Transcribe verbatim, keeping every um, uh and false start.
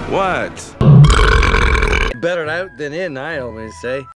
What? Better out than in, I always say.